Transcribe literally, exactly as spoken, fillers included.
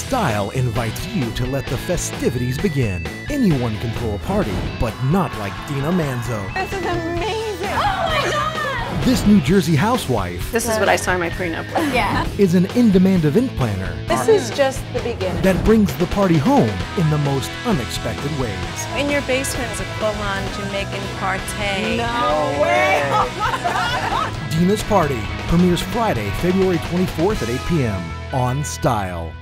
Style invites you to let the festivities begin. Anyone can throw a party, but not like Dina Manzo. This is amazing! Oh my God! This New Jersey housewife This is what I signed my prenup with. Yeah. is an in-demand event planner This is just the beginning. that brings the party home in the most unexpected ways. In your basement is a full-on Jamaican party. No way! Oh my God! Dina's Party premieres Friday, February twenty-fourth at eight p m on Style.